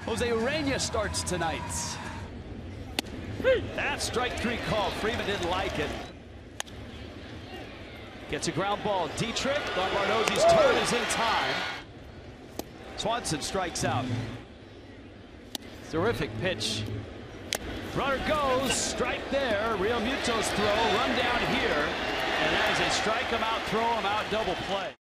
Jose Urena starts tonight. That strike 3 call. Freeman didn't like it. Gets a ground ball. Dietrich. Don Barnozzi's turn is in time. Swanson strikes out. Terrific pitch. Runner goes. Strike there. Real Muto's throw. Run down here. And that is a strike him out, throw him out, double play.